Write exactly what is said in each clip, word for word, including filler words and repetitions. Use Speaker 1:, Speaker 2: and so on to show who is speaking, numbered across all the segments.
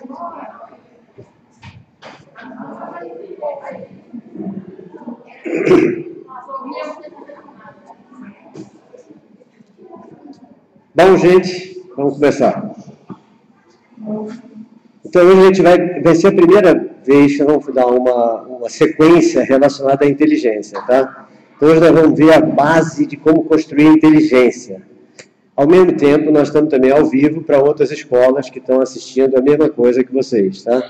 Speaker 1: Bom, gente, vamos começar. Então, hoje a gente vai, vai ser a primeira vez que vamos dar uma, uma sequência relacionada à inteligência, tá? Então, hoje nós vamos ver a base de como construir inteligência. Ao mesmo tempo, nós estamos também ao vivo para outras escolas que estão assistindo a mesma coisa que vocês, tá?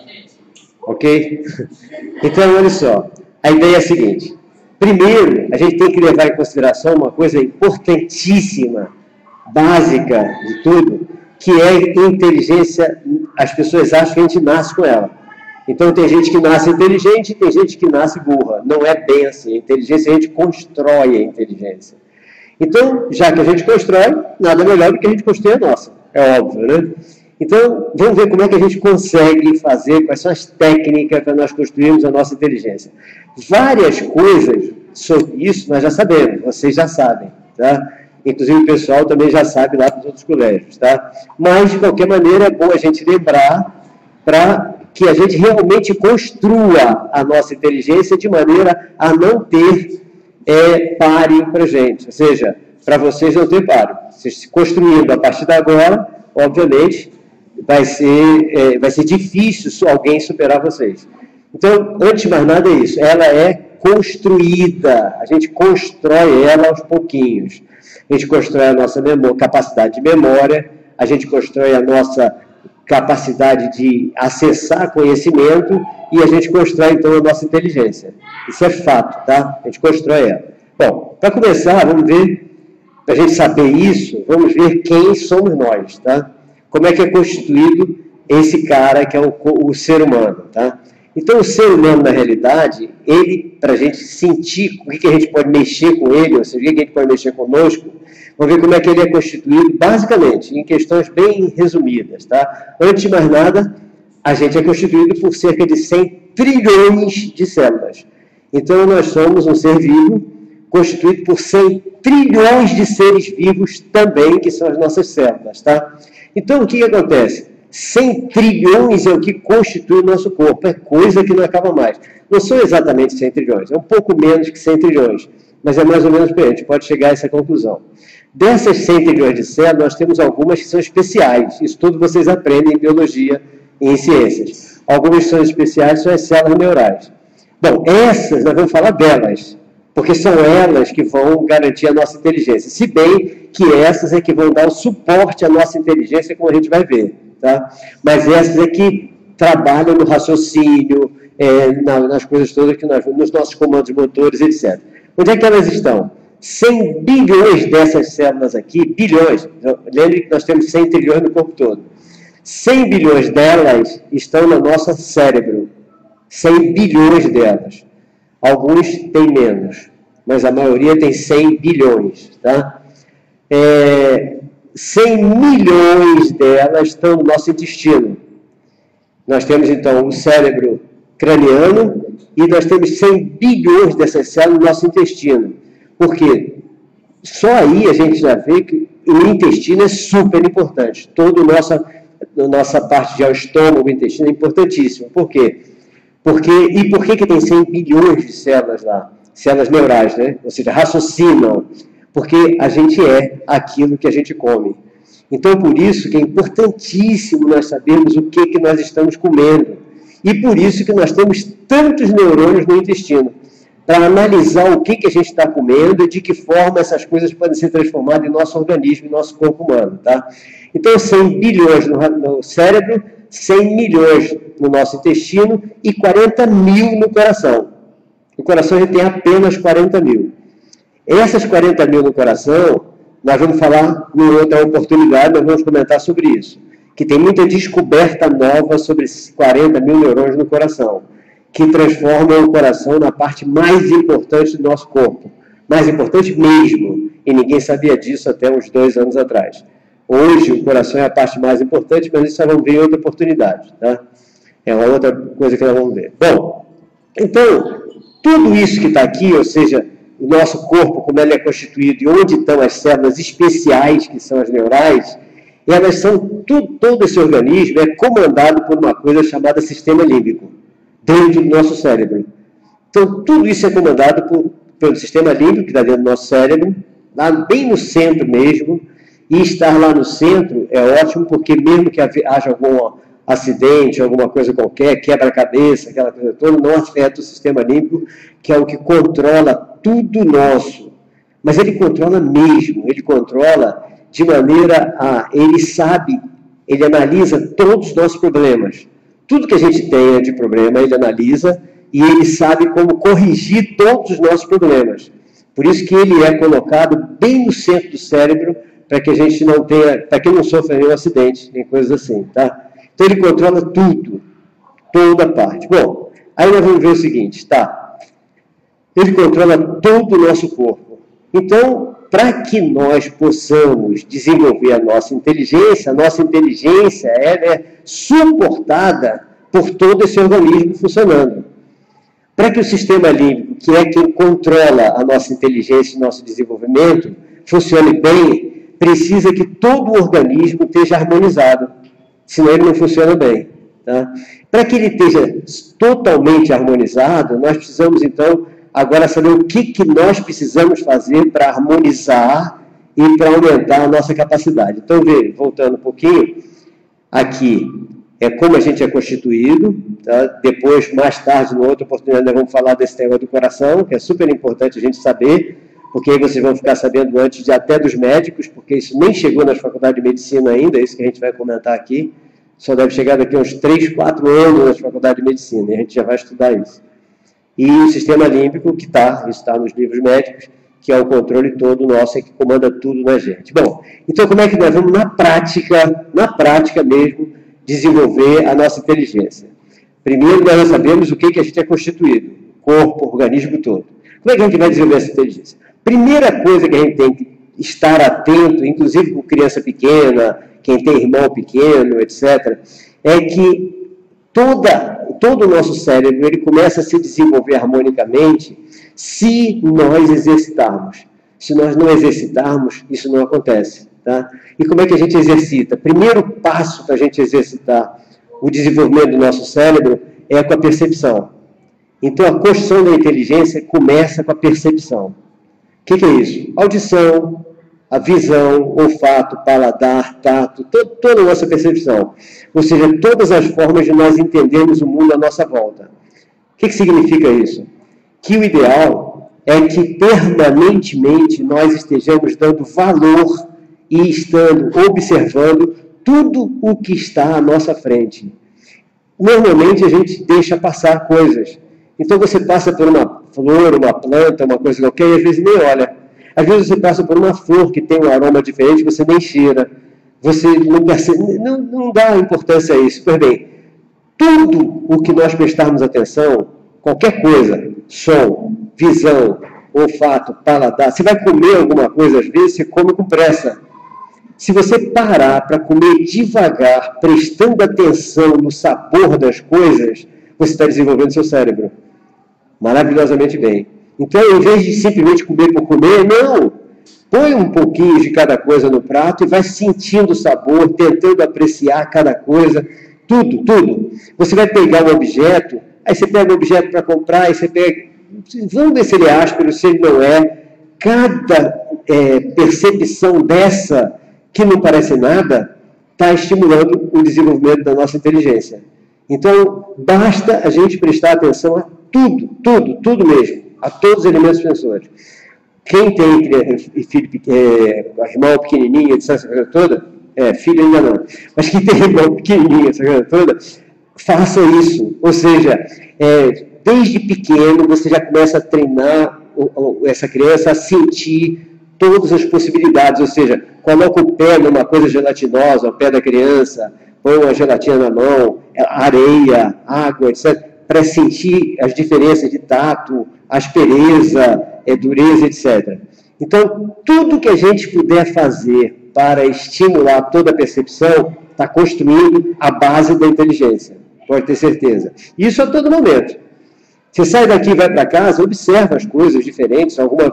Speaker 1: Ok? Então, olha só, a ideia é a seguinte. Primeiro, a gente tem que levar em consideração uma coisa importantíssima, básica de tudo, que é inteligência. As pessoas acham que a gente nasce com ela. Então, tem gente que nasce inteligente e tem gente que nasce burra. Não é bem assim. A inteligência, a gente constrói a inteligência. Então, já que a gente constrói, nada melhor do que a gente construir a nossa. É óbvio, né? Então, vamos ver como é que a gente consegue fazer, quais são as técnicas para nós construirmos a nossa inteligência. Várias coisas sobre isso nós já sabemos, vocês já sabem, tá? Inclusive o pessoal também já sabe lá dos outros colégios, tá? Mas, de qualquer maneira, é bom a gente lembrar para que a gente realmente construa a nossa inteligência de maneira a não ter é, páreo para a gente. Ou seja, para vocês não ter páreo. Vocês se construindo a partir de agora, obviamente, vai ser, é, vai ser difícil alguém superar vocês. Então, antes de mais nada é isso. Ela é construída. A gente constrói ela aos pouquinhos. A gente constrói a nossa memória, capacidade de memória, a gente constrói a nossa capacidade de acessar conhecimento e a gente constrói, então, a nossa inteligência. Isso é fato, tá? A gente constrói ela. Bom, para começar, vamos ver, para a gente saber isso, vamos ver quem somos nós, tá? Como é que é constituído esse cara que é o, o ser humano, tá? Então, o ser humano, na realidade, ele, para a gente sentir o que, que a gente pode mexer com ele, ou seja, o que, que a gente pode mexer conosco, vamos ver como é que ele é constituído, basicamente, em questões bem resumidas, tá? Antes de mais nada, a gente é constituído por cerca de cem trilhões de células. Então, nós somos um ser vivo constituído por cem trilhões de seres vivos também, que são as nossas células, tá? Então, o que, que acontece? cem trilhões é o que constitui o nosso corpo, é coisa que não acaba mais. Não são exatamente cem trilhões, é um pouco menos que cem trilhões, mas é mais ou menos por aí, a gente pode chegar a essa conclusão. Dessas cem trilhões de células, nós temos algumas que são especiais, isso tudo vocês aprendem em biologia e em ciências. Algumas que são especiais são as células neurais. Bom, essas, nós vamos falar delas, porque são elas que vão garantir a nossa inteligência, se bem que essas é que vão dar o suporte à nossa inteligência, como a gente vai ver. Tá? Mas essas é que trabalham no raciocínio, é, na, nas coisas todas, que nós, nos nossos comandos motores, etcétera. Onde é que elas estão? cem bilhões dessas células aqui, bilhões, lembre que nós temos cem trilhões no corpo todo. cem bilhões delas estão no nosso cérebro. cem bilhões delas. Alguns têm menos, mas a maioria tem cem bilhões. Tá? É... cem milhões delas estão no nosso intestino. Nós temos, então, o cérebro craniano e nós temos cem bilhões dessas células no nosso intestino. Por quê? Só aí a gente já vê que o intestino é super importante. Toda a nossa, a nossa parte de estômago, o intestino é importantíssimo. Por quê? Porque, e por que, que tem cem bilhões de células lá? Células neurais, né? Ou seja, raciocinam. Porque a gente é aquilo que a gente come. Então, por isso que é importantíssimo nós sabermos o que, que nós estamos comendo. E por isso que nós temos tantos neurônios no intestino, para analisar o que, que a gente está comendo e de que forma essas coisas podem ser transformadas em nosso organismo, em nosso corpo humano. Tá? Então, cem bilhões no, no cérebro, cem milhões no nosso intestino e quarenta mil no coração. No coração a gente tem apenas quarenta mil. Essas quarenta mil no coração, nós vamos falar em outra oportunidade, nós vamos comentar sobre isso. Que tem muita descoberta nova sobre esses quarenta mil neurônios no coração, que transformam o coração na parte mais importante do nosso corpo. Mais importante mesmo, e ninguém sabia disso até uns dois anos atrás. Hoje o coração é a parte mais importante, mas isso nós vamos ver em outra oportunidade. Tá? É uma outra coisa que nós vamos ver. Bom, então, tudo isso que está aqui, ou seja, o nosso corpo, como ele é constituído e onde estão as células especiais, que são as neurais, elas são, tudo, todo esse organismo é comandado por uma coisa chamada sistema límbico, dentro do nosso cérebro. Então, tudo isso é comandado por, pelo sistema límbico, que está dentro do nosso cérebro, lá bem no centro mesmo, e estar lá no centro é ótimo, porque mesmo que haja algum acidente, alguma coisa qualquer, quebra-cabeça, aquela coisa toda, não afeta o sistema límbico, que é o que controla tudo nosso. Mas ele controla mesmo, ele controla de maneira a... Ele sabe, ele analisa todos os nossos problemas. Tudo que a gente tenha de problema, ele analisa, e ele sabe como corrigir todos os nossos problemas. Por isso que ele é colocado bem no centro do cérebro, para que a gente não tenha, para que não sofra nenhum acidente, nem coisas assim, tá? Então ele controla tudo, toda parte. Bom, aí nós vamos ver o seguinte, tá? Ele controla todo o nosso corpo. Então, para que nós possamos desenvolver a nossa inteligência, a nossa inteligência ela é suportada por todo esse organismo funcionando. Para que o sistema límbico, que é quem controla a nossa inteligência e nosso desenvolvimento, funcione bem, precisa que todo o organismo esteja harmonizado, senão ele não funciona bem. Tá? Para que ele esteja totalmente harmonizado, nós precisamos, então, agora saber o que, que nós precisamos fazer para harmonizar e para aumentar a nossa capacidade. Então, veja, voltando um pouquinho, aqui é como a gente é constituído, tá? Depois, mais tarde, numa outra oportunidade, nós vamos falar desse tema do coração, que é super importante a gente saber, porque aí vocês vão ficar sabendo antes de até dos médicos, porque isso nem chegou nas faculdades de medicina ainda, é isso que a gente vai comentar aqui, só deve chegar daqui a uns três, quatro anos nas faculdades de medicina, e a gente já vai estudar isso. E o sistema límbico, que está, isso está nos livros médicos, que é o controle todo nosso, é que comanda tudo na gente. Bom, então como é que nós vamos, na prática, na prática mesmo, desenvolver a nossa inteligência? Primeiro, nós já sabemos o que, que a gente é constituído, corpo, organismo todo. Como é que a gente vai desenvolver essa inteligência? Primeira coisa que a gente tem que estar atento, inclusive com criança pequena, quem tem irmão pequeno, etcétera, é que toda, todo o nosso cérebro ele começa a se desenvolver harmonicamente se nós exercitarmos. Se nós não exercitarmos, isso não acontece. Tá? E como é que a gente exercita? Primeiro passo para a gente exercitar o desenvolvimento do nosso cérebro é com a percepção. Então, a construção da inteligência começa com a percepção. O que, que é isso? Audição, a visão, olfato, paladar, tato, to toda a nossa percepção. Ou seja, todas as formas de nós entendermos o mundo à nossa volta. O que, que significa isso? Que o ideal é que permanentemente nós estejamos dando valor e estando observando tudo o que está à nossa frente. Normalmente a gente deixa passar coisas. Então você passa por uma flor, uma planta, uma coisa qualquer, e às vezes nem olha. Às vezes você passa por uma flor que tem um aroma diferente, você nem cheira. Você não percebe, não, não dá importância a isso. Pois bem, tudo o que nós prestarmos atenção, qualquer coisa, som, visão, olfato, paladar, você vai comer alguma coisa, às vezes você come com pressa. Se você parar para comer devagar, prestando atenção no sabor das coisas, você está desenvolvendo seu cérebro maravilhosamente bem. Então, em vez de simplesmente comer por comer, não! Põe um pouquinho de cada coisa no prato e vai sentindo o sabor, tentando apreciar cada coisa, tudo, tudo. Você vai pegar um objeto, aí você pega um objeto para comprar, aí você pega... Vamos ver se ele é áspero, se ele não é. Cada é, percepção dessa, que não parece nada, está estimulando o desenvolvimento da nossa inteligência. Então, basta a gente prestar atenção a tudo, tudo, tudo mesmo, a todos os elementos sensores. Quem tem filho, é, irmão pequenininho, essa coisa toda, é, filho ainda não, mas quem tem irmão pequenininho, essa coisa toda, faça isso. Ou seja, é, desde pequeno você já começa a treinar o, o, essa criança a sentir todas as possibilidades, ou seja, coloca o pé numa coisa gelatinosa, o pé da criança, põe uma gelatina na mão, areia, água, etcétera, para sentir as diferenças de tato, aspereza, é, dureza, etcétera. Então, tudo que a gente puder fazer para estimular toda a percepção está construindo a base da inteligência, pode ter certeza. Isso a todo momento. Você sai daqui e vai para casa, observa as coisas diferentes, alguma,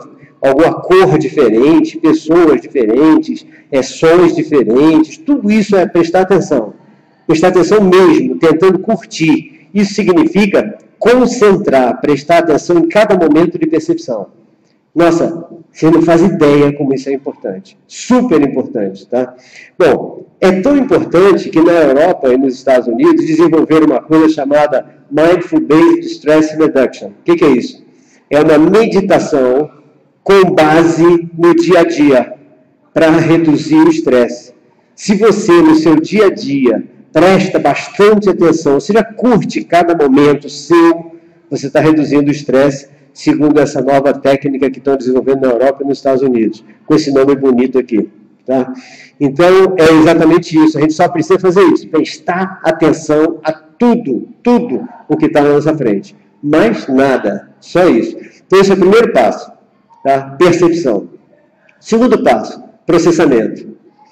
Speaker 1: alguma cor diferente, pessoas diferentes, é, sons diferentes, tudo isso é prestar atenção. Prestar atenção mesmo, tentando curtir. Isso significa concentrar, prestar atenção em cada momento de percepção. Nossa, você não faz ideia como isso é importante. Super importante, tá? Bom, é tão importante que na Europa e nos Estados Unidos desenvolveram uma coisa chamada Mindful Based Stress Reduction. O que, que é isso? É uma meditação com base no dia a dia, para reduzir o estresse. Se você, no seu dia a dia, presta bastante atenção, ou seja, curte cada momento seu, você está reduzindo o estresse, segundo essa nova técnica que estão desenvolvendo na Europa e nos Estados Unidos, com esse nome bonito aqui. Tá? Então, é exatamente isso, a gente só precisa fazer isso, prestar atenção a tudo, tudo o que está na nossa frente. Mais nada, só isso. Então, esse é o primeiro passo, tá? Percepção. Segundo passo, processamento.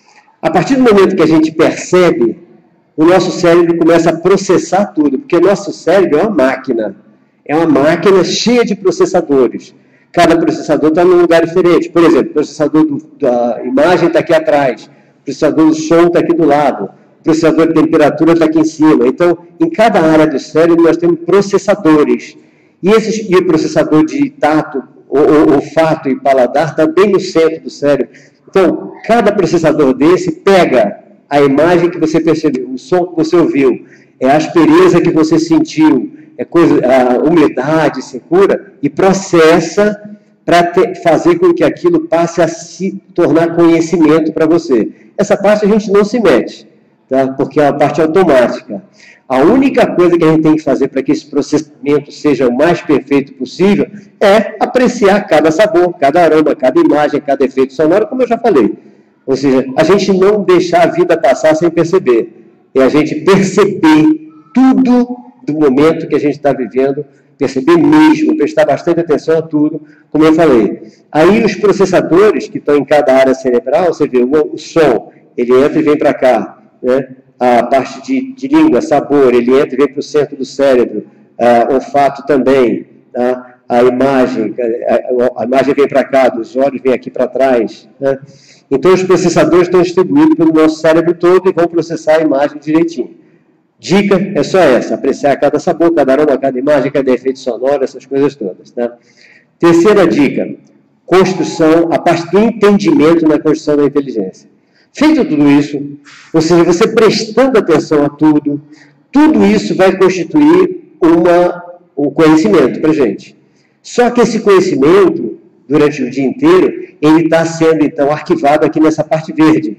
Speaker 1: A partir do momento que a gente percebe, o nosso cérebro começa a processar tudo, porque o nosso cérebro é uma máquina. É uma máquina cheia de processadores. Cada processador está num lugar diferente. Por exemplo, o processador do, da imagem está aqui atrás, o processador do som está aqui do lado, o processador de temperatura está aqui em cima. Então, em cada área do cérebro, nós temos processadores. E, esses, e o processador de tato, olfato e paladar está bem no centro do cérebro. Então, cada processador desse pega a imagem que você percebeu, o som que você ouviu, é a aspereza que você sentiu, é coisa, a umidade, secura, e processa para fazer com que aquilo passe a se tornar conhecimento para você. Essa parte a gente não se mete, tá? Porque é uma parte automática. A única coisa que a gente tem que fazer para que esse processamento seja o mais perfeito possível é apreciar cada sabor, cada aroma, cada imagem, cada efeito sonoro, como eu já falei. Ou seja, a gente não deixar a vida passar sem perceber. É a gente perceber tudo do momento que a gente está vivendo, perceber mesmo, prestar bastante atenção a tudo, como eu falei. Aí os processadores que estão em cada área cerebral, você vê, o, o som, ele entra e vem para cá, né? A parte de, de língua, sabor, ele entra e vem para o centro do cérebro, uh, olfato também, tá? A imagem, a, a imagem vem para cá, dos olhos vem aqui para trás, né? Então os processadores estão distribuídos pelo nosso cérebro todo e vão processar a imagem direitinho. Dica é só essa, apreciar cada sabor, cada aroma, cada imagem, cada efeito sonoro, essas coisas todas, tá? Terceira dica, construção, a parte do entendimento na construção da inteligência. Feito tudo isso, ou seja, você prestando atenção a tudo, tudo isso vai constituir uma, um conhecimento para a gente. Só que esse conhecimento, durante o dia inteiro, ele está sendo, então, arquivado aqui nessa parte verde,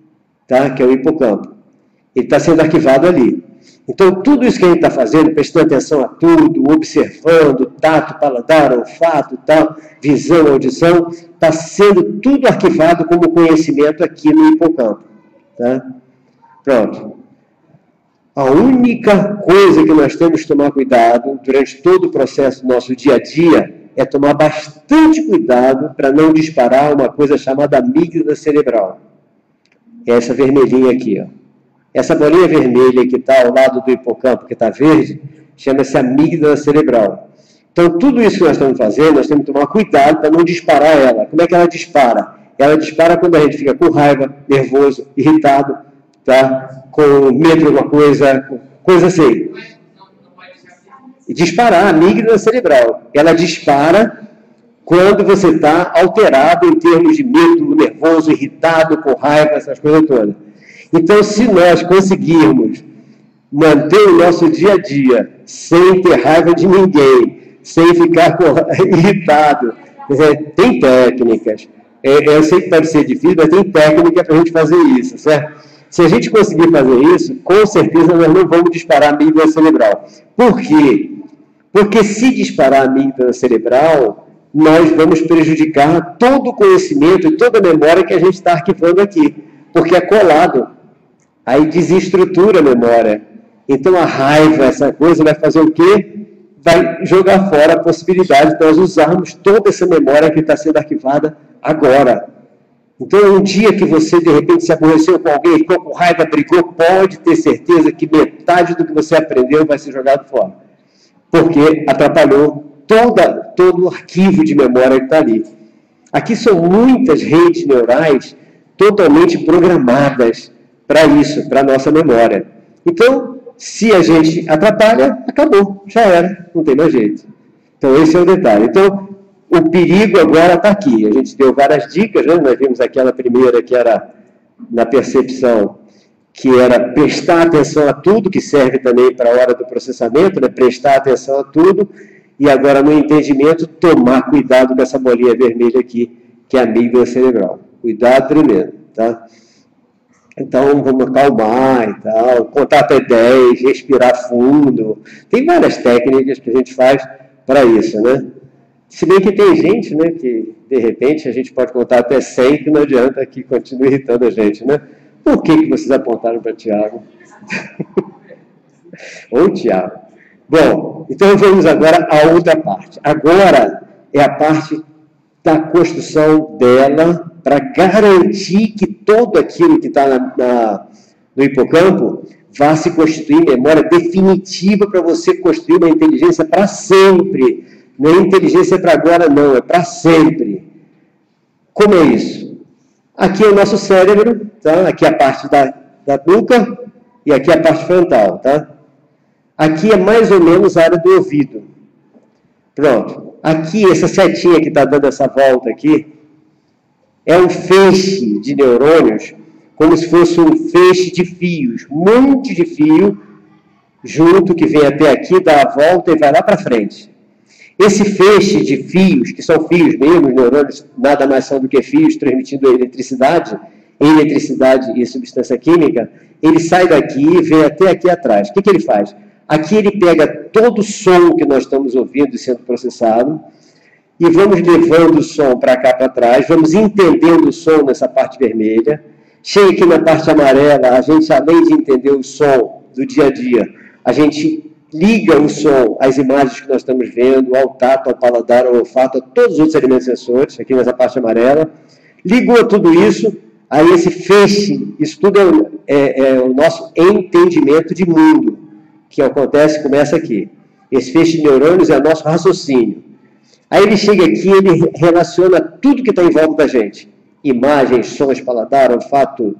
Speaker 1: tá? Que é o hipocampo. Ele está sendo arquivado ali. Então, tudo isso que a gente está fazendo, prestando atenção a tudo, observando, tato, paladar, olfato, tal, visão, audição, está sendo tudo arquivado como conhecimento aqui no hipocampo. Tá? Pronto. A única coisa que nós temos que tomar cuidado durante todo o processo do nosso dia a dia é tomar bastante cuidado para não disparar uma coisa chamada amígdala cerebral. É essa vermelhinha aqui, ó. Essa bolinha vermelha que está ao lado do hipocampo, que está verde, chama-se amígdala cerebral. Então, tudo isso que nós estamos fazendo, nós temos que tomar cuidado para não disparar ela. Como é que ela dispara? Ela dispara quando a gente fica com raiva, nervoso, irritado, tá? Com medo de alguma coisa, coisa assim. E disparar a amígdala cerebral. Ela dispara quando você está alterado em termos de medo, nervoso, irritado, com raiva, essas coisas todas. Então, se nós conseguirmos manter o nosso dia a dia sem ter raiva de ninguém, sem ficar com... irritado, tem técnicas. Eu sei que pode ser difícil, mas tem técnica para a gente fazer isso, certo? Se a gente conseguir fazer isso, com certeza nós não vamos disparar a amígdala cerebral. Por quê? Porque se disparar a amígdala cerebral, nós vamos prejudicar todo o conhecimento e toda a memória que a gente está arquivando aqui. Porque é colado. Aí desestrutura a memória. Então a raiva, essa coisa, vai fazer o quê? Vai jogar fora a possibilidade de nós usarmos toda essa memória que está sendo arquivada agora. Então um dia que você de repente se aborreceu com alguém, ficou com raiva, brigou, pode ter certeza que metade do que você aprendeu vai ser jogado fora. Porque atrapalhou toda, todo o arquivo de memória que está ali. Aqui são muitas redes neurais totalmente programadas para isso, para a nossa memória. Então, se a gente atrapalha, acabou, já era, não tem mais jeito. Então, esse é o detalhe. Então, o perigo agora está aqui. A gente deu várias dicas, né? Nós vimos aquela primeira que era na percepção, que era prestar atenção a tudo, que serve também para a hora do processamento, né? Prestar atenção a tudo, e agora no entendimento, tomar cuidado com essa bolinha vermelha aqui, que é a amígdala cerebral. Cuidado tremendo, tá? Então, vamos acalmar e tal, contar até dez, respirar fundo. Tem várias técnicas que a gente faz para isso, né? Se bem que tem gente, né, que de repente a gente pode contar até cem, que não adianta que continue irritando a gente, né? Por que, que vocês apontaram para Tiago? Ou Tiago. Bom, então vamos agora à outra parte. Agora é a parte da construção dela para garantir que todo aquilo que está na, na, no hipocampo vá se constituir em memória definitiva para você construir uma inteligência para sempre. Não é inteligência para agora, não, é para sempre. Como é isso? Aqui é o nosso cérebro, tá? Aqui é a parte da, da nuca e aqui é a parte frontal, tá? Aqui é mais ou menos a área do ouvido. Pronto. Aqui, essa setinha que está dando essa volta aqui, é um feixe de neurônios, como se fosse um feixe de fios, um monte de fio junto, que vem até aqui, dá a volta e vai lá para frente. Esse feixe de fios, que são fios mesmo, os neurônios nada mais são do que fios transmitindo eletricidade, eletricidade e substância química, ele sai daqui e vem até aqui atrás. O que, que ele faz? Aqui ele pega todo o som que nós estamos ouvindo e sendo processado, e vamos levando o som para cá para trás, vamos entendendo o som nessa parte vermelha. Chega aqui na parte amarela, a gente, além de entender o som do dia a dia, a gente liga o som às imagens que nós estamos vendo, ao tato, ao paladar, ao olfato, a todos os outros elementos sensores, aqui nessa parte amarela. Ligou tudo isso, aí esse feixe, isso tudo é o, é, é o nosso entendimento de mundo, que acontece, começa aqui. Esse feixe de neurônios é o nosso raciocínio. Aí ele chega aqui, ele relaciona tudo que está em volta da gente. Imagens, sons, paladar, olfato, tudo.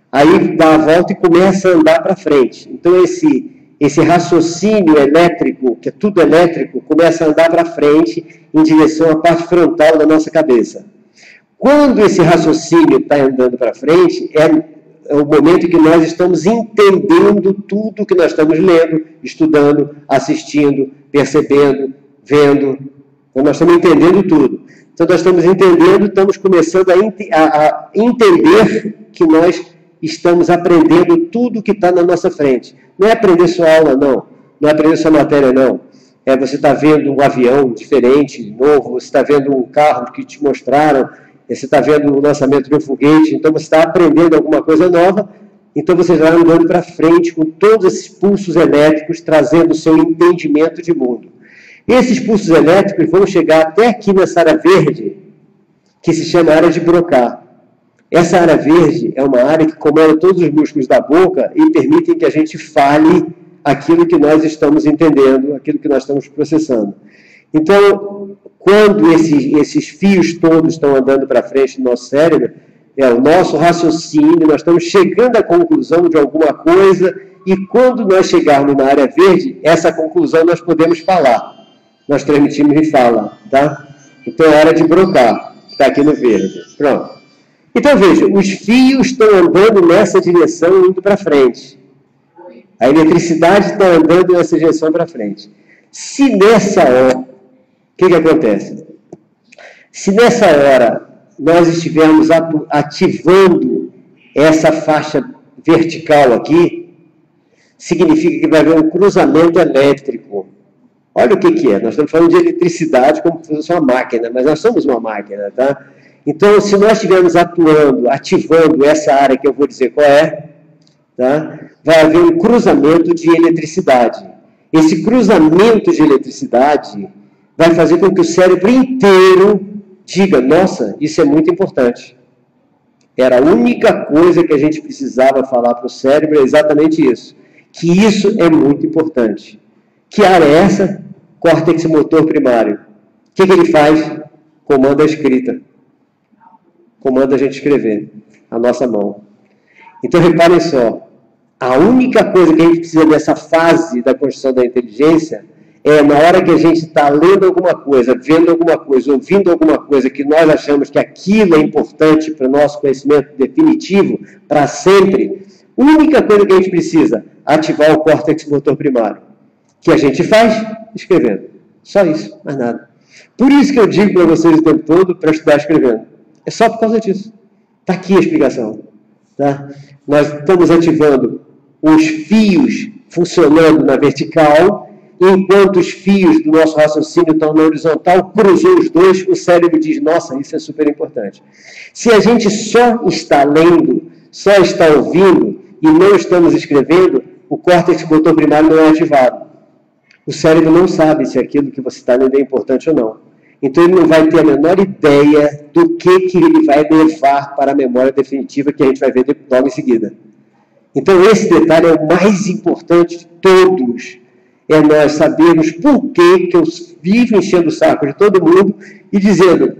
Speaker 1: Aí dá a volta e começa a andar para frente. Então esse, esse raciocínio elétrico, que é tudo elétrico, começa a andar para frente em direção à parte frontal da nossa cabeça. Quando esse raciocínio está andando para frente, é é o momento em que nós estamos entendendo tudo que nós estamos lendo, estudando, assistindo, percebendo, vendo. Então, nós estamos entendendo tudo. Então, nós estamos entendendo, estamos começando a, ent a, a entender que nós estamos aprendendo tudo que está na nossa frente. Não é aprender sua aula, não. Não é aprender sua matéria, não. É você está vendo um avião diferente, novo, você está vendo um carro que te mostraram, você está vendo o lançamento de um foguete, então você está aprendendo alguma coisa nova, então você já vai andando para frente com todos esses pulsos elétricos, trazendo o seu entendimento de mundo. Esses pulsos elétricos vão chegar até aqui nessa área verde, que se chama área de Broca. Essa área verde é uma área que comanda todos os músculos da boca e permitem que a gente fale aquilo que nós estamos entendendo, aquilo que nós estamos processando. Então, quando esses, esses fios todos estão andando para frente do nosso cérebro, é o nosso raciocínio, nós estamos chegando à conclusão de alguma coisa, e quando nós chegarmos na área verde, essa conclusão nós podemos falar. Nós transmitimos em fala, tá? Então é a área de Broca, que está aqui no verde. Pronto. Então veja, os fios estão andando nessa direção, indo para frente. A eletricidade está andando nessa direção para frente. Se nessa hora, o que, que acontece? Se nessa hora nós estivermos ativando essa faixa vertical aqui, significa que vai haver um cruzamento elétrico. Olha o que, que é. Nós estamos falando de eletricidade como se fosse uma máquina, mas nós somos uma máquina, tá? Então, se nós estivermos atuando, ativando essa área que eu vou dizer qual é, tá? Vai haver um cruzamento de eletricidade. Esse cruzamento de eletricidade vai fazer com que o cérebro inteiro diga, nossa, isso é muito importante. Era a única coisa que a gente precisava falar para o cérebro, é exatamente isso. Que isso é muito importante. Que área é essa? Córtex motor primário. O que, que ele faz? Comanda a escrita. comanda a gente escrever, a nossa mão. Então, reparem só, a única coisa que a gente precisa dessa fase da construção da inteligência é na hora que a gente está lendo alguma coisa, vendo alguma coisa, ouvindo alguma coisa que nós achamos que aquilo é importante para o nosso conhecimento definitivo, para sempre, a única coisa que a gente precisa é ativar o córtex motor primário, que a gente faz escrevendo. Só isso, mais nada. Por isso que eu digo para vocês o tempo todo para estudar escrevendo. É só por causa disso. Está aqui a explicação. Tá? Nós estamos ativando os fios funcionando na vertical, enquanto os fios do nosso raciocínio estão na horizontal, cruzou os dois, o cérebro diz, nossa, isso é super importante. Se a gente só está lendo, só está ouvindo e não estamos escrevendo, o córtex motor primário não é ativado. O cérebro não sabe se aquilo que você está lendo é importante ou não. Então ele não vai ter a menor ideia do que, que ele vai levar para a memória definitiva que a gente vai ver logo em seguida. Então esse detalhe é o mais importante de todos. É nós sabermos por que, que eu vivo enchendo o saco de todo mundo e dizendo,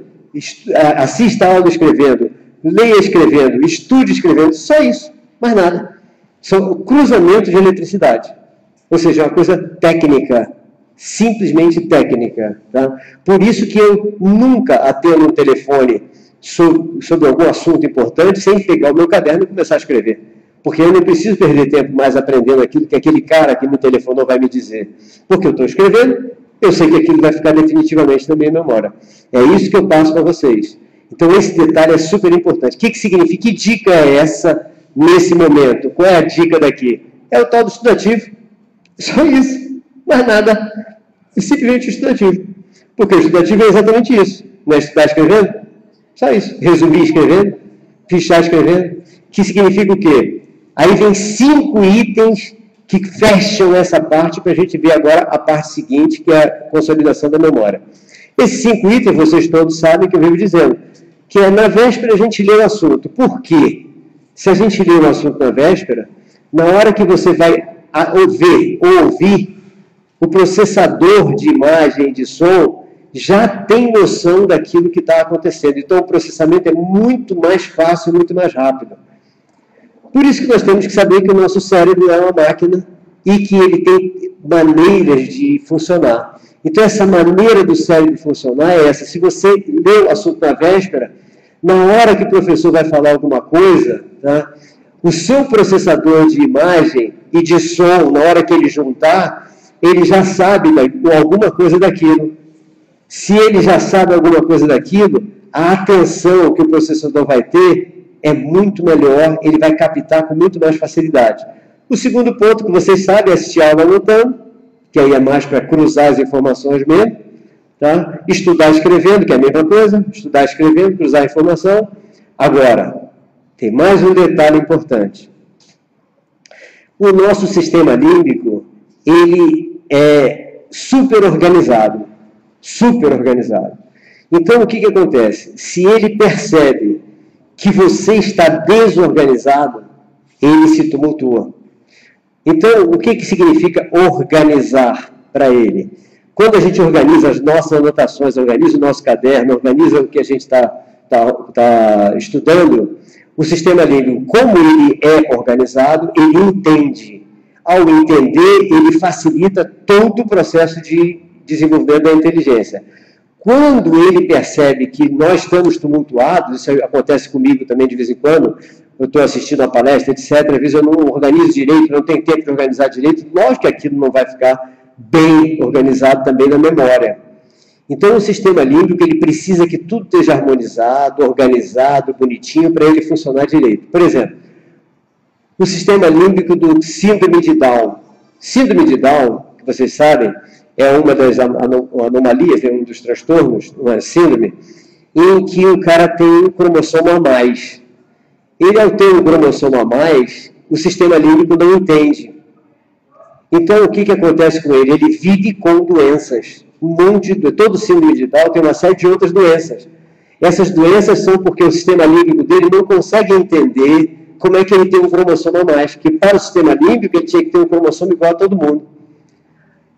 Speaker 1: assista a aula escrevendo, leia escrevendo, estude escrevendo, só isso, mais nada. São cruzamentos de eletricidade. Ou seja, é uma coisa técnica, simplesmente técnica. Tá? Por isso que eu nunca atendo um telefone sobre, sobre algum assunto importante sem pegar o meu caderno e começar a escrever. Porque eu não preciso perder tempo mais aprendendo aquilo que aquele cara que me telefonou vai me dizer. Porque eu estou escrevendo, eu sei que aquilo vai ficar definitivamente na minha memória. É isso que eu passo para vocês. Então esse detalhe é super importante. O que, que significa? Que dica é essa nesse momento? Qual é a dica daqui? É o tal do estudativo. Só isso. Mais nada. É simplesmente o estudativo. Porque o estudativo é exatamente isso. Não é estudar escrevendo? Só isso. Resumir escrevendo, fichar escrevendo. Que significa o quê? Aí vem cinco itens que fecham essa parte para a gente ver agora a parte seguinte, que é a consolidação da memória. Esses cinco itens, vocês todos sabem que eu vivo dizendo, que é na véspera a gente lê o assunto. Por quê? Se a gente lê o assunto na véspera, na hora que você vai ver ou ouvir, o processador de imagem e de som já tem noção daquilo que está acontecendo. Então o processamento é muito mais fácil, muito mais rápido. Por isso que nós temos que saber que o nosso cérebro é uma máquina e que ele tem maneiras de funcionar. Então, essa maneira do cérebro funcionar é essa. Se você lê o assunto na véspera, na hora que o professor vai falar alguma coisa, tá, o seu processador de imagem e de som, na hora que ele juntar, ele já sabe alguma coisa daquilo. Se ele já sabe alguma coisa daquilo, a atenção que o processador vai ter é muito melhor, ele vai captar com muito mais facilidade. O segundo ponto que vocês sabem é assistir a aula anotando, que aí é mais para cruzar as informações mesmo. Tá? Estudar escrevendo, que é a mesma coisa, estudar escrevendo, cruzar a informação. Agora, tem mais um detalhe importante. O nosso sistema límbico, ele é super organizado, super organizado. Então, o que, que acontece? Se ele percebe que você está desorganizado, ele se tumultua. Então, o que, que significa organizar para ele? Quando a gente organiza as nossas anotações, organiza o nosso caderno, organiza o que a gente está tá, tá estudando, o sistema límbico, como ele é organizado, ele entende. Ao entender, ele facilita todo o processo de desenvolvimento da inteligência. Quando ele percebe que nós estamos tumultuados, isso acontece comigo também de vez em quando, eu estou assistindo a palestra, etcétera, às vezes eu não organizo direito, não tenho tempo de organizar direito, lógico que aquilo não vai ficar bem organizado também na memória. Então o sistema límbico, ele precisa que tudo esteja harmonizado, organizado, bonitinho, para ele funcionar direito. Por exemplo, o sistema límbico do síndrome de Down. Síndrome de Down, que vocês sabem, é uma das anomalias, é um dos transtornos, uma síndrome, em que o cara tem um cromossomo a mais. Ele, ao ter um cromossomo a mais, o sistema límbico não entende. Então, o que, que acontece com ele? Ele vive com doenças. Um monte de, todo síndrome de Down tem uma série de outras doenças. Essas doenças são porque o sistema límbico dele não consegue entender como é que ele tem um cromossomo a mais. Porque para o sistema límbico, ele tinha que ter um cromossomo igual a todo mundo.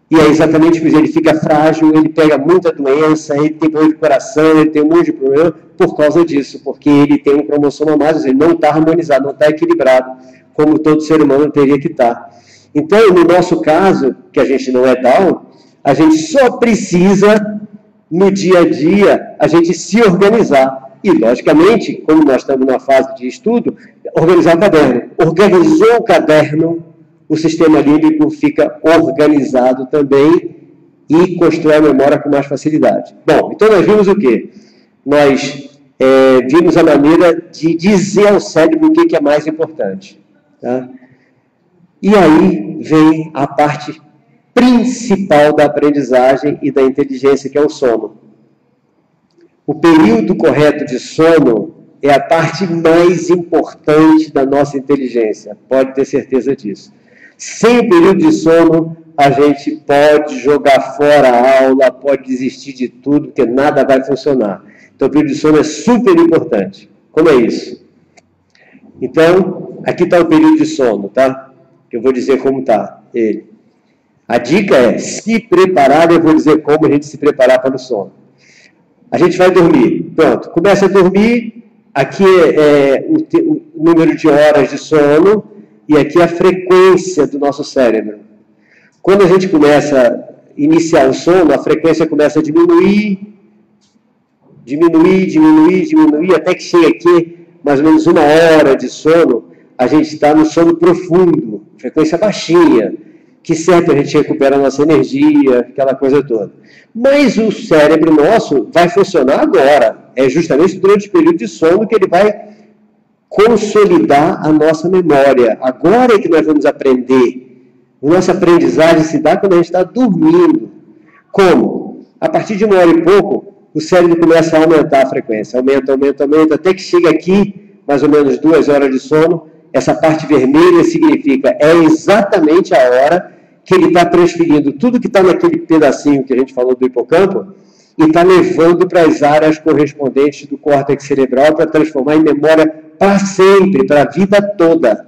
Speaker 1: E é exatamente por isso, ele fica frágil, ele pega muita doença, ele tem problema de coração, ele tem um monte de problema por causa disso, porque ele tem um cromossomo a mais, ele não está harmonizado, não está equilibrado, como todo ser humano teria que estar. Então, no nosso caso, que a gente não é Down, a gente só precisa, no dia a dia, a gente se organizar. E, logicamente, como nós estamos numa fase de estudo, organizar o caderno. Organizou o caderno, o sistema límbico fica organizado também e constrói a memória com mais facilidade. Bom, então nós vimos o quê? Nós é, vimos a maneira de dizer ao cérebro o que, que é mais importante. Tá? E aí vem a parte principal da aprendizagem e da inteligência, que é o sono. O período correto de sono é a parte mais importante da nossa inteligência, pode ter certeza disso. Sem o período de sono, a gente pode jogar fora a aula, pode desistir de tudo, porque nada vai funcionar. Então, o período de sono é super importante. Como é isso? Então, aqui está o período de sono, tá? Eu vou dizer como está ele. A dica é se preparar, eu vou dizer como a gente se preparar para o sono. A gente vai dormir. Pronto, começa a dormir. Aqui é, é o, te, o número de horas de sono e aqui é a frequência do nosso cérebro. Quando a gente começa a iniciar o sono, a frequência começa a diminuir, diminuir, diminuir, diminuir, até que chega aqui mais ou menos uma hora de sono, a gente está no sono profundo, frequência baixinha, que serve para a gente recuperar a nossa energia, aquela coisa toda. Mas o cérebro nosso vai funcionar agora. É justamente durante o período de sono que ele vai consolidar a nossa memória. Agora é que nós vamos aprender. A nossa aprendizagem se dá quando a gente está dormindo. Como? A partir de uma hora e pouco, o cérebro começa a aumentar a frequência. Aumenta, aumenta, aumenta, até que chega aqui, mais ou menos duas horas de sono. Essa parte vermelha significa, é exatamente a hora que ele está transferindo tudo que está naquele pedacinho que a gente falou do hipocampo e está levando para as áreas correspondentes do córtex cerebral para transformar em memória para sempre, para a vida toda.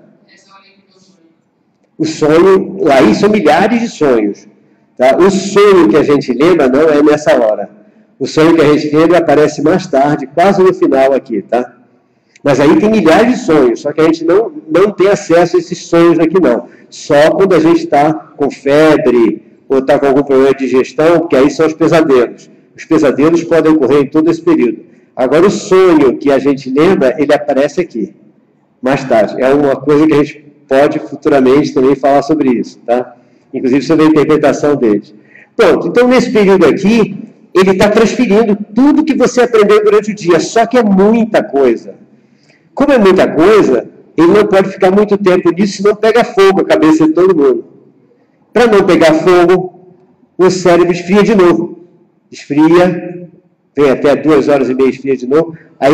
Speaker 1: O sonho, aí são milhares de sonhos. Tá? O sonho que a gente lembra não é nessa hora. O sonho que a gente lembra aparece mais tarde, quase no final aqui, tá? Mas aí tem milhares de sonhos, só que a gente não, não tem acesso a esses sonhos aqui não. Só quando a gente está com febre ou está com algum problema de digestão, porque aí são os pesadelos. Os pesadelos podem ocorrer em todo esse período. Agora o sonho que a gente lembra, ele aparece aqui, mais tarde. É uma coisa que a gente pode futuramente também falar sobre isso, tá? Inclusive sobre a interpretação deles. Pronto, então nesse período aqui, ele está transferindo tudo que você aprendeu durante o dia, só que é muita coisa. Como é muita coisa, ele não pode ficar muito tempo nisso, senão pega fogo a cabeça de todo mundo. Para não pegar fogo, o cérebro esfria de novo. Esfria, vem até duas horas e meia, esfria de novo, aí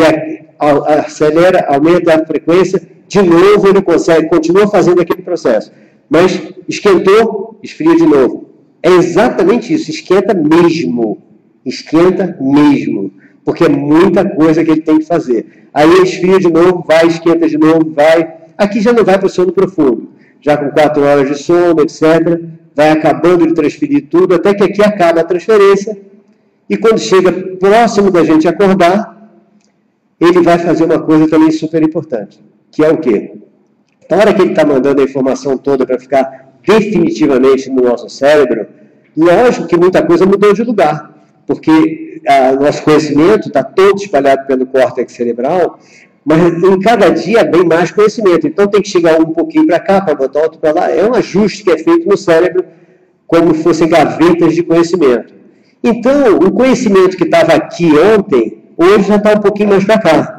Speaker 1: acelera, aumenta a frequência, de novo ele consegue, continua fazendo aquele processo. Mas esquentou, esfria de novo. É exatamente isso, esquenta mesmo. Esquenta mesmo. Porque é muita coisa que ele tem que fazer. Aí ele esfria de novo, vai, esquenta de novo, vai. Aqui já não vai para o sono profundo. Já com quatro horas de sono, etcétera. Vai acabando de transferir tudo, até que aqui acaba a transferência. E quando chega próximo da gente acordar, ele vai fazer uma coisa também super importante. Que é o quê? Na hora que ele está mandando a informação toda para ficar definitivamente no nosso cérebro, lógico que muita coisa mudou de lugar. Porque o nosso conhecimento está todo espalhado pelo córtex cerebral, mas em cada dia vem mais conhecimento. Então tem que chegar um pouquinho para cá, para botar outro para lá. É um ajuste que é feito no cérebro, como se fossem gavetas de conhecimento. Então, o conhecimento que estava aqui ontem, hoje já está um pouquinho mais para cá.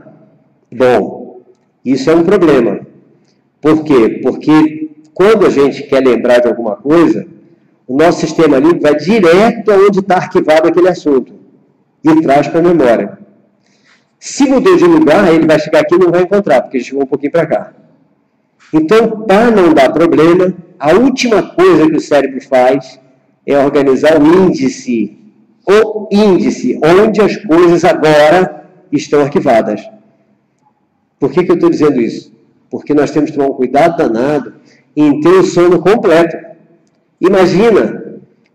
Speaker 1: Bom, isso é um problema. Por quê? Porque quando a gente quer lembrar de alguma coisa, o nosso sistema límbico vai direto aonde está arquivado aquele assunto e traz para a memória. Se mudou de lugar, ele vai chegar aqui e não vai encontrar, porque ele chegou um pouquinho para cá. Então, para não dar problema, a última coisa que o cérebro faz é organizar o índice, o índice, onde as coisas agora estão arquivadas. Por que que eu estou dizendo isso? Porque nós temos que tomar um cuidado danado em ter o sono completo. Imagina,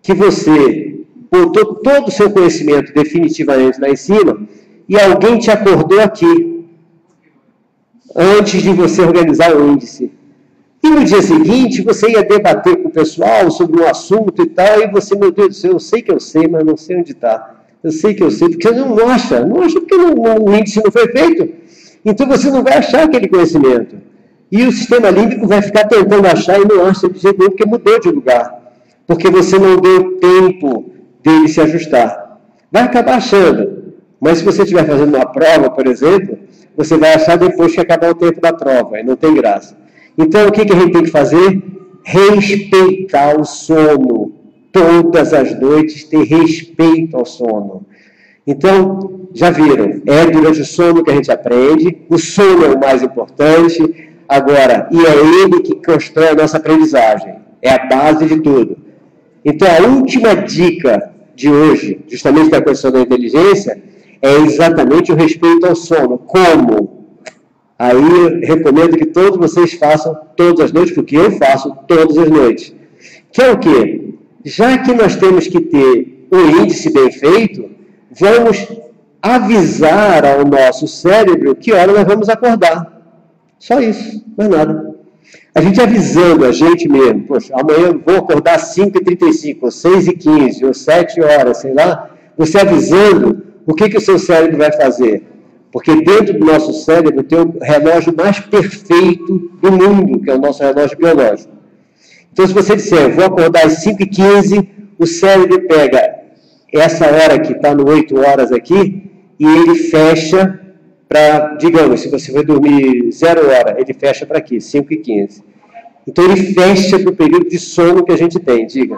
Speaker 1: que você botou todo o seu conhecimento definitivamente lá em cima e alguém te acordou aqui, antes de você organizar o índice. E no dia seguinte, você ia debater com o pessoal sobre um assunto e tal, e você, meu Deus do céu, eu sei que eu sei, mas não sei onde está. Eu sei que eu sei, porque não acha. Não acha porque não, não, o índice não foi feito. Então você não vai achar aquele conhecimento. E o sistema límbico vai ficar tentando achar e não acha de jeito nenhum, porque mudou de lugar. Porque você não deu tempo dele se ajustar. Vai acabar achando. Mas se você estiver fazendo uma prova, por exemplo, você vai achar depois que acabar o tempo da prova, e não tem graça. Então, o que, que a gente tem que fazer? Respeitar o sono. Todas as noites ter respeito ao sono. Então, já viram, é durante o sono que a gente aprende, o sono é o mais importante, agora, e é ele que constrói a nossa aprendizagem, é a base de tudo. Então, a última dica de hoje, justamente da questão da inteligência, é exatamente o respeito ao sono. Como? Aí eu recomendo que todos vocês façam todas as noites, porque eu faço todas as noites. Que é o quê? Já que nós temos que ter um índice bem feito, vamos avisar ao nosso cérebro que hora nós vamos acordar. Só isso, mais nada. A gente avisando a gente mesmo, poxa, amanhã eu vou acordar às cinco e trinta e cinco, ou seis e quinze, ou sete horas, sei lá. Você avisando, o que, que o seu cérebro vai fazer? Porque dentro do nosso cérebro tem o relógio mais perfeito do mundo, que é o nosso relógio biológico. Então, se você disser, vou acordar às cinco e quinze, o cérebro pega essa hora que está no oito horas aqui, e ele fecha para, digamos, se você vai dormir zero hora, ele fecha para aqui, cinco e quinze. Então, ele fecha para o período de sono que a gente tem, diga.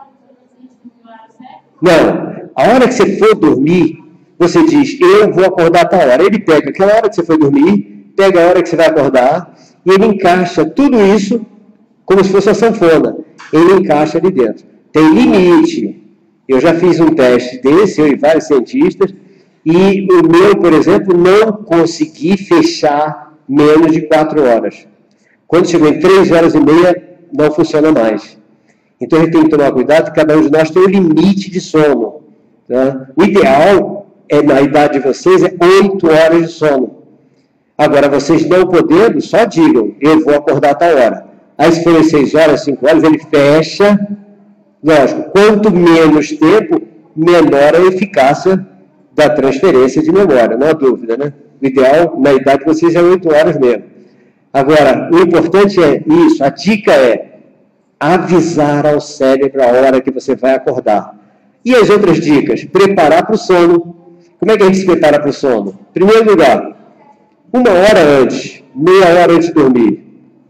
Speaker 1: Não, a hora que você for dormir, você diz, eu vou acordar a tal hora. Ele pega aquela hora que você foi dormir, pega a hora que você vai acordar, e ele encaixa tudo isso como se fosse a sanfona. Ele encaixa ali dentro. Tem limite. Eu já fiz um teste desse, eu e vários cientistas, e o meu, por exemplo, não consegui fechar menos de quatro horas. Quando chegou em três horas e meia, não funciona mais. Então, a gente tem que tomar cuidado, cada um de nós tem um limite de sono. Tá? O ideal, é, na idade de vocês, é oito horas de sono. Agora, vocês não podendo, só digam, eu vou acordar a tal hora. Aí, se forem seis horas, cinco horas, ele fecha. Lógico, quanto menos tempo, menor a eficácia da transferência de memória, não há dúvida, né? O ideal, na idade de vocês, é oito horas mesmo. Agora, o importante é isso, a dica é avisar ao cérebro a hora que você vai acordar. E as outras dicas? Preparar para o sono. Como é que a gente se prepara para o sono? Em primeiro lugar, uma hora antes, meia hora antes de dormir,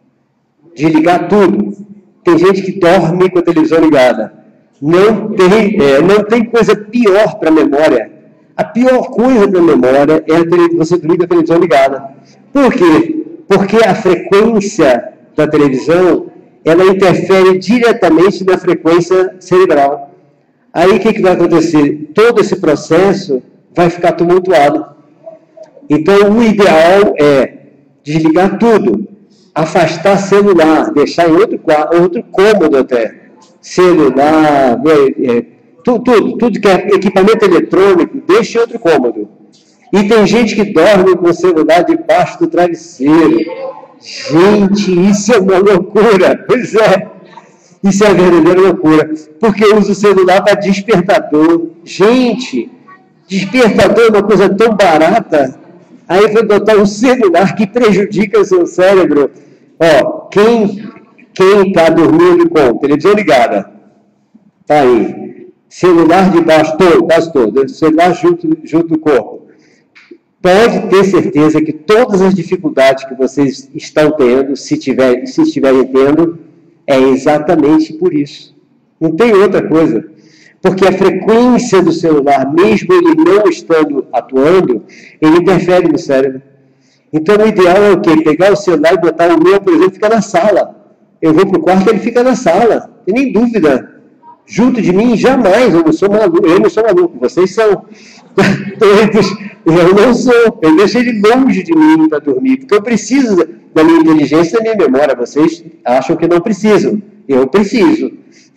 Speaker 1: desligar tudo. Tem gente que dorme com a televisão ligada. Não tem, é, não tem coisa pior para a memória. A pior coisa para a memória é você dormir com a televisão ligada. Por quê? Porque a frequência da televisão, ela interfere diretamente na frequência cerebral. Aí o que, que vai acontecer? Todo esse processo vai ficar tumultuado. Então, o ideal é desligar tudo. Afastar celular, deixar em outro, outro cômodo até. Celular, é, é, tudo, tudo, tudo que é equipamento eletrônico, deixe em outro cômodo. E tem gente que dorme com o celular debaixo do travesseiro. Gente, isso é uma loucura. Pois é, isso é uma verdadeira loucura. Porque usa o celular para despertador. Gente, despertador é uma coisa tão barata. Aí vai botar um celular que prejudica o seu cérebro. Ó, quem quem está dormindo com televisão ligada, tá aí. Celular debaixo, todo, quase todo, celular junto, junto do corpo. Pode ter certeza que todas as dificuldades que vocês estão tendo, se, tiver, se estiverem tendo, é exatamente por isso. Não tem outra coisa. Porque a frequência do celular, mesmo ele não estando atuando, ele interfere no cérebro. Então, o ideal é o quê? Pegar o celular e botar o meu, por exemplo, fica na sala. Eu vou para o quarto e ele fica na sala. Não tem nem dúvida. Junto de mim, jamais. Eu não sou maluco. Eu não sou maluco. Vocês são doidos. Eu não sou. Eu deixo ele longe de mim para dormir. Porque eu preciso da minha inteligência e da minha memória. Vocês acham que não precisam. Eu preciso.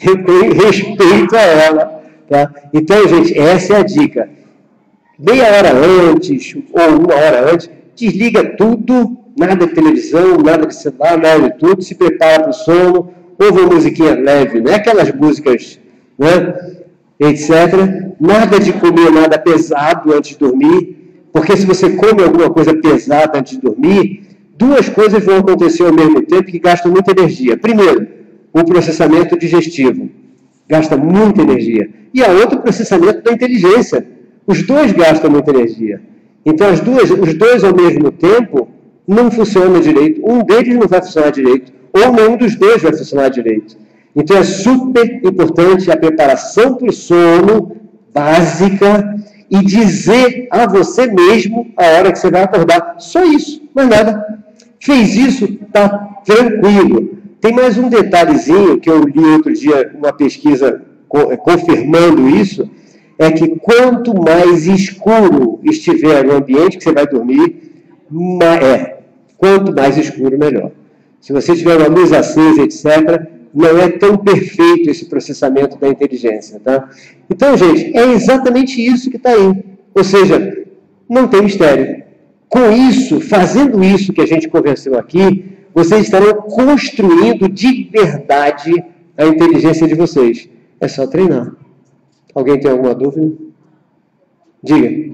Speaker 1: eu tenho respeito a ela. Tá? Então, gente, essa é a dica. Meia hora antes, ou uma hora antes, desliga tudo, nada de televisão, nada de celular, nada de tudo, se prepara para o sono, ouve uma musiquinha leve, não é aquelas músicas, né, etcétera. Nada de comer nada pesado antes de dormir, porque se você come alguma coisa pesada antes de dormir, duas coisas vão acontecer ao mesmo tempo que gastam muita energia. Primeiro, o processamento digestivo, gasta muita energia. E a outra, o processamento da inteligência. Os dois gastam muita energia. Então, as duas, os dois ao mesmo tempo não funcionam direito. Um deles não vai funcionar direito, ou nenhum dos dois vai funcionar direito. Então, é super importante a preparação para o sono básica e dizer a você mesmo a hora que você vai acordar. Só isso, mais nada. Fez isso, está tranquilo. Tem mais um detalhezinho que eu li outro dia, uma pesquisa confirmando isso, é que quanto mais escuro estiver o ambiente que você vai dormir, é, quanto mais escuro, melhor. Se você tiver uma luz acesa, etcétera, não é tão perfeito esse processamento da inteligência, tá? Então, gente, é exatamente isso que está aí. Ou seja, não tem mistério. Com isso, fazendo isso que a gente conversou aqui, vocês estarão construindo de verdade a inteligência de vocês. É só treinar. Alguém tem alguma dúvida? Diga.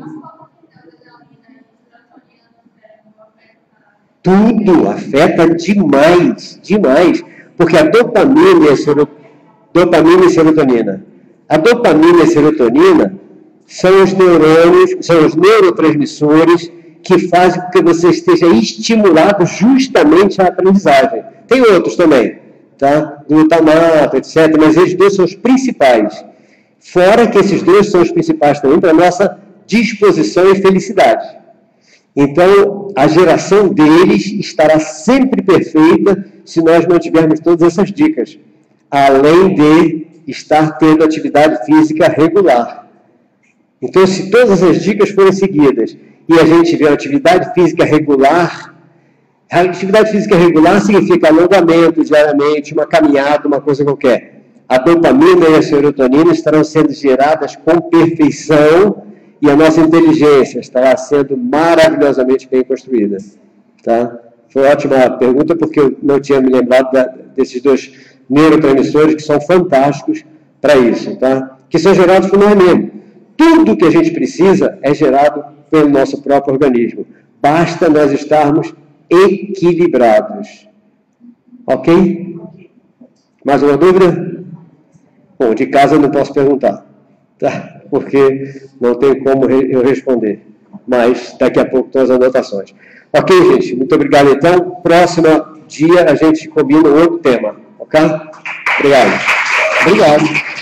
Speaker 1: Tudo afeta demais, demais. Porque a dopamina e a, serot... dopamina e serotonina. A dopamina e a serotonina são os neurônios, são os neurotransmissores que fazem com que você esteja estimulado justamente à aprendizagem. Tem outros também, tá? Glutamato, etcétera. Mas esses dois são os principais. Fora que esses dois são os principais também para a nossa disposição e felicidade. Então, a geração deles estará sempre perfeita se nós mantivermos todas essas dicas, além de estar tendo atividade física regular. Então, se todas as dicas forem seguidas e a gente tiver atividade física regular, a atividade física regular significa alongamento diariamente, uma caminhada, uma coisa qualquer. A dopamina e a serotonina estarão sendo geradas com perfeição e a nossa inteligência estará sendo maravilhosamente bem construída. Tá? Foi uma ótima pergunta, porque eu não tinha me lembrado da, desses dois neurotransmissores que são fantásticos para isso, tá? Que são gerados por nós mesmos. Tudo que a gente precisa é gerado pelo nosso próprio organismo. Basta nós estarmos equilibrados. Ok? Mais uma dúvida? Bom, de casa eu não posso perguntar, tá? Porque não tem como eu responder. Mas daqui a pouco estão as anotações. Ok, gente? Muito obrigado, então. Próximo dia a gente combina um outro tema, ok? Obrigado. Obrigado.